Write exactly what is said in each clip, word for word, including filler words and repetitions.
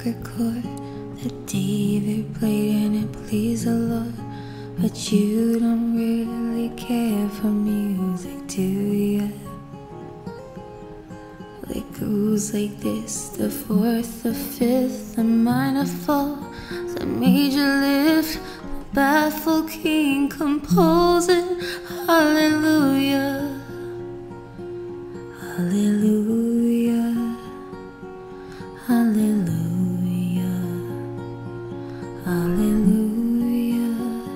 record that David played and it pleased the Lord. But you don't really care for music, do ya? Well, it goes like this: the fourth, the fifth, the minor fall, the major lift, the baffled king composing. Hallelujah, hallelujah, hallelujah, hallelujah,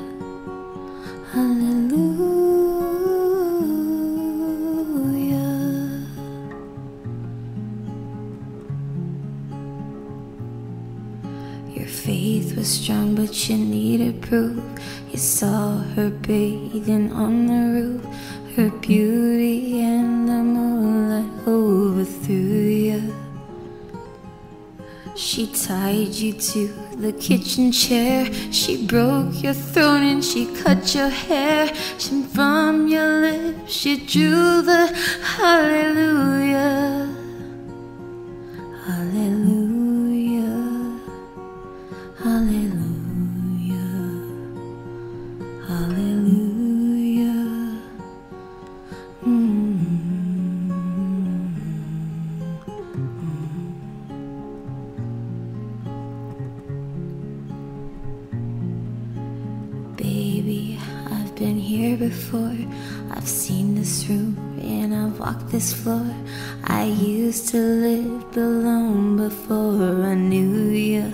hallelujah. Your faith was strong, but you needed proof. You saw her bathing on the roof, her beauty and the moonlight overthrew you. She tied you to the kitchen chair, she broke your throat and she cut your hair, and from your lips she drew the hallelujah, hallelujah, hallelujah, hallelujah. Mm-hmm. Baby, I've been here before. I've seen this room and I've walked this floor. I used to live alone before I knew you.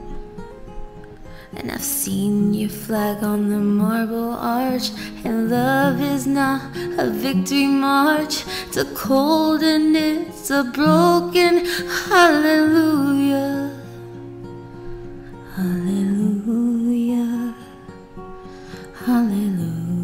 And I've seen your flag on the marble arch. And love is not a victory march. It's a cold and it's a broken hallelujah, hallelujah, hallelujah.